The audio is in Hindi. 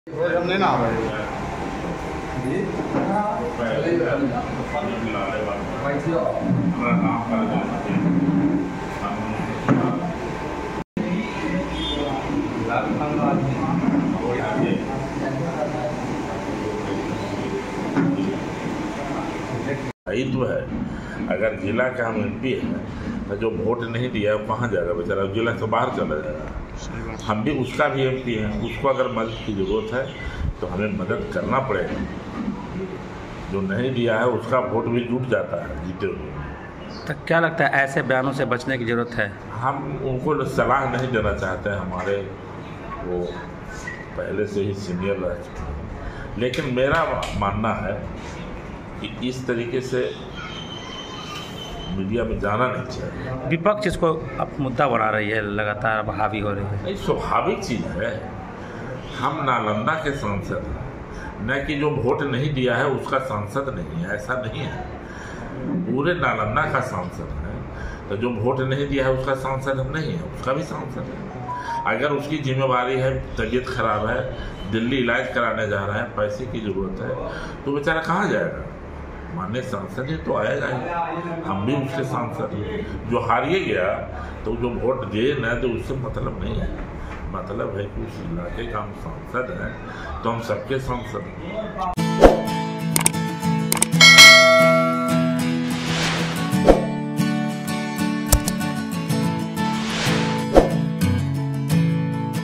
हमने ना यही तो है। अगर जिला का हम MP है तो जो वोट नहीं दिया वो कहाँ जाएगा बेचारा, जिला से बाहर चला जाएगा। हम भी उसका भी MP है, उसको अगर मदद की ज़रूरत है तो हमें मदद करना पड़ेगा। जो नहीं दिया है उसका वोट भी जुट जाता है जीते हुए। तो क्या लगता है ऐसे बयानों से बचने की ज़रूरत है? हम उनको सलाह नहीं देना चाहते हैं, हमारे वो पहले से ही सीनियर रह चुके हैं। लेकिन मेरा मानना है कि इस तरीके से मीडिया में जाना नहीं चाहिए। विपक्ष इसको अब मुद्दा बना रही है, लगातार हावी हो रही है। ये स्वाभाविक चीज़ है। हम नालंदा के सांसद हैं, न कि जो वोट नहीं दिया है उसका सांसद नहीं है, ऐसा नहीं है। पूरे नालंदा का सांसद है, तो जो वोट नहीं दिया है उसका सांसद हम नहीं है, उसका भी सांसद है। अगर उसकी जिम्मेवारी है, तबीयत खराब है, दिल्ली इलाज कराने जा रहा है, पैसे की ज़रूरत है, तो बेचारा कहाँ जाएगा? माननीय सांसद है तो आएगा ही। हम भी उसके सांसद हैं। जो हारिए गया तो जो वोट दे न दे उससे मतलब नहीं है। मतलब है कि उस इलाके का हम सांसद हैं तो हम सबके सांसद हैं।